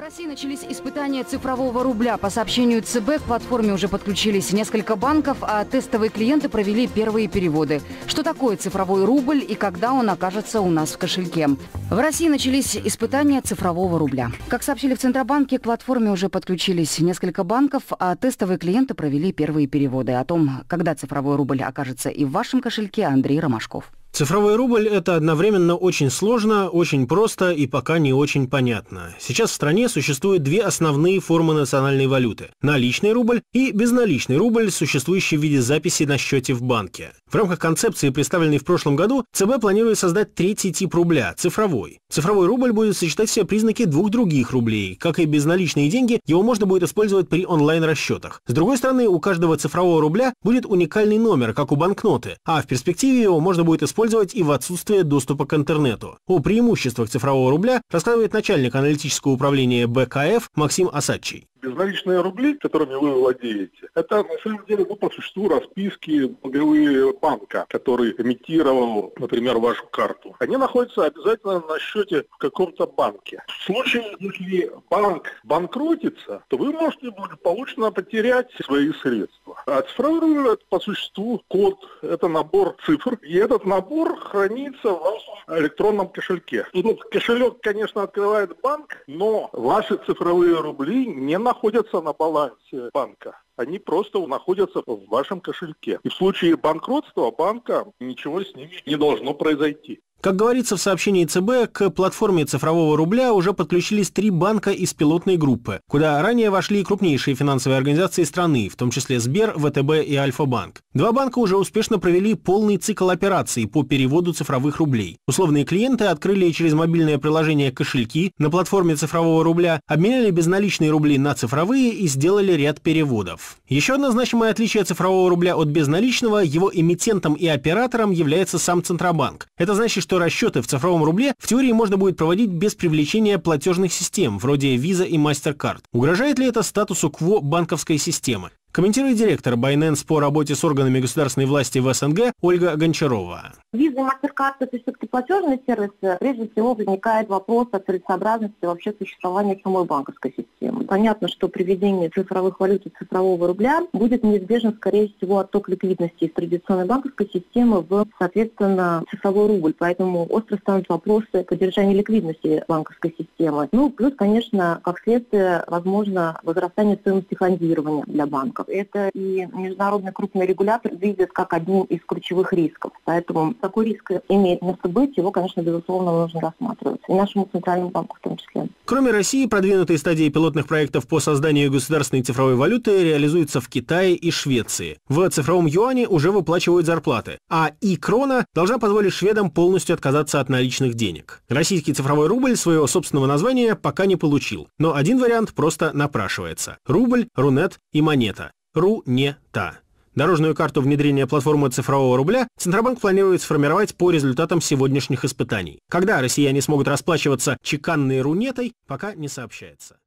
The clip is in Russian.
России начались испытания цифрового рубля. По сообщению ЦБ, к платформе уже подключились несколько банков, а тестовые клиенты провели первые переводы. Что такое цифровой рубль и когда он окажется у нас в кошельке? В России начались испытания цифрового рубля. Как сообщили в Центробанке, к платформе уже подключились несколько банков, а тестовые клиенты провели первые переводы. О том, когда цифровой рубль окажется и в вашем кошельке, Андрей Ромашков. Цифровой рубль – это одновременно очень сложно, очень просто и пока не очень понятно. Сейчас в стране существуют две основные формы национальной валюты – наличный рубль и безналичный рубль, существующий в виде записи на счете в банке. В рамках концепции, представленной в прошлом году, ЦБ планирует создать третий тип рубля – цифровой. Цифровой рубль будет сочетать в себе признаки двух других рублей. Как и безналичные деньги, его можно будет использовать при онлайн-расчетах. С другой стороны, у каждого цифрового рубля будет уникальный номер, как у банкноты, а в перспективе его можно будет использовать и в отсутствие доступа к интернету. О преимуществах цифрового рубля рассказывает начальник аналитического управления БКФ Максим Осадчий. Безналичные рубли, которыми вы владеете, это на самом деле по существу расписки долговые банка, который эмитировал, например, вашу карту. Они находятся обязательно на счете в каком-то банке. В случае, если банк банкротится, то вы можете благополучно потерять свои средства. А цифровой рубль – это по существу код, это набор цифр, и этот набор хранится в вашем электронном кошельке. Этот кошелек, конечно, открывает банк, но ваши цифровые рубли не находятся на балансе банка. Они просто находятся в вашем кошельке. И в случае банкротства банка ничего с ними не должно произойти. Как говорится в сообщении ЦБ, к платформе цифрового рубля уже подключились 3 банка из пилотной группы, куда ранее вошли крупнейшие финансовые организации страны, в том числе Сбер, ВТБ и Альфа-банк. 2 банка уже успешно провели полный цикл операций по переводу цифровых рублей. Условные клиенты открыли через мобильное приложение кошельки на платформе цифрового рубля, обменяли безналичные рубли на цифровые и сделали ряд переводов. Еще одно значимое отличие цифрового рубля от безналичного – его эмитентом и оператором является сам Центробанк. Это значит, что расчеты в цифровом рубле в теории можно будет проводить без привлечения платежных систем, вроде Visa и MasterCard. Угрожает ли это статусу кво банковской системы? Комментирует директор Binance по работе с органами государственной власти в СНГ Ольга Гончарова. Visa и MasterCard – это все-таки платежные сервисы. Прежде всего возникает вопрос о целесообразности вообще существования самой банковской системы. Понятно, что при введении цифровых валют и цифрового рубля будет неизбежен, скорее всего, отток ликвидности из традиционной банковской системы в, соответственно, цифровой рубль. Поэтому остро станут вопросы поддержания ликвидности банковской системы. Ну, плюс, конечно, как следствие, возможно, возрастание стоимости фондирования для банков. Это и международный крупный регулятор видит как один из ключевых рисков. Поэтому такой риск имеет место быть, его, конечно, безусловно, нужно рассматривать. И нашему центральному банку в том числе. Кроме России, продвинутые стадии пилотных проектов по созданию государственной цифровой валюты реализуются в Китае и Швеции. В цифровом юане уже выплачивают зарплаты, а и-крона должна позволить шведам полностью отказаться от наличных денег. Российский цифровой рубль своего собственного названия пока не получил, но один вариант просто напрашивается – рубль, рунет и монета. Ру-не-та. Дорожную карту внедрения платформы цифрового рубля Центробанк планирует сформировать по результатам сегодняшних испытаний. Когда россияне смогут расплачиваться чеканной рунетой, пока не сообщается.